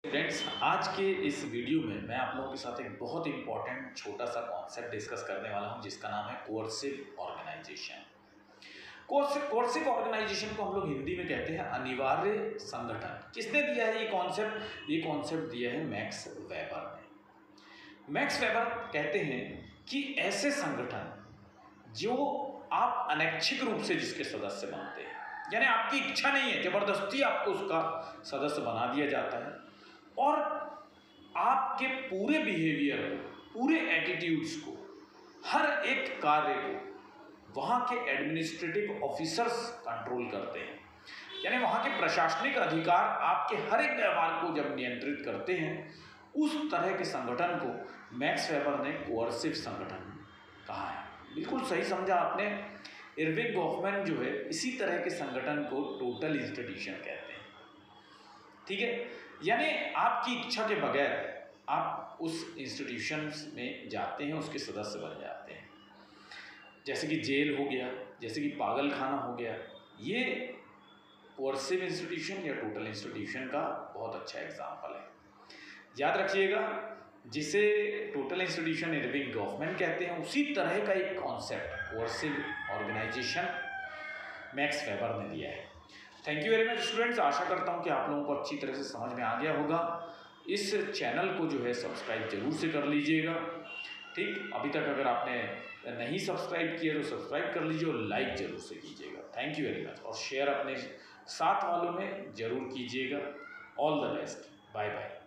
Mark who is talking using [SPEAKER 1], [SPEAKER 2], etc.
[SPEAKER 1] Friends, आज के इस वीडियो में मैं आप लोगों के साथ एक बहुत इंपॉर्टेंट छोटा सा कॉन्सेप्ट डिस्कस करने वाला हूं, जिसका नाम है कोर्सिव ऑर्गेनाइजेशन। कोर्सिव ऑर्गेनाइजेशन को हम लोग हिंदी में कहते हैं अनिवार्य संगठन। किसने दिया है ये कॉन्सेप्ट? ये कॉन्सेप्ट दिया है मैक्स वेबर ने। मैक्स वेबर कहते हैं कि ऐसे संगठन जो आप अनैच्छिक रूप से जिसके सदस्य बनते हैं, यानी आपकी इच्छा नहीं है, जबरदस्ती आपको उसका सदस्य बना दिया जाता है और आपके पूरे बिहेवियर को, पूरे एटीट्यूड्स को, हर एक कार्य को वहाँ के एडमिनिस्ट्रेटिव ऑफिसर्स कंट्रोल करते हैं। यानी वहाँ के प्रशासनिक अधिकार आपके हर एक व्यवहार को जब नियंत्रित करते हैं, उस तरह के संगठन को मैक्स वेबर ने कोर्सिव संगठन कहा है। बिल्कुल सही समझा आपने। इरविंग गॉफमैन जो है इसी तरह के संगठन को टोटल इंस्टीट्यूशन कहते हैं। ठीक है, यानी आपकी इच्छा के बगैर आप उस इंस्टीट्यूशन में जाते हैं, उसके सदस्य बन जाते हैं। जैसे कि जेल हो गया, जैसे कि पागल खाना हो गया, ये कोर्सिव इंस्टीट्यूशन या टोटल इंस्टीट्यूशन का बहुत अच्छा एग्जाम्पल है। याद रखिएगा, जिसे टोटल इंस्टीट्यूशन इरविंग गॉफमैन कहते हैं, उसी तरह का एक concept coercive organisation Max Weber ने दिया है। Thank you very much students. आशा करता हूँ कि आप लोगों को अच्छी तरह से समझ में आ गया होगा। इस चैनल को जो है सब्सक्राइब जरूर से कर लीजिएगा। ठीक, अभी तक अगर आपने नहीं सब्सक्राइब किया तो सब्सक्राइब कर लीजिए और लाइक जरूर से कीजिएगा। Thank you very much. और शेयर अपने साथ वालों में जरूर कीजिएगा। All the best. Bye bye.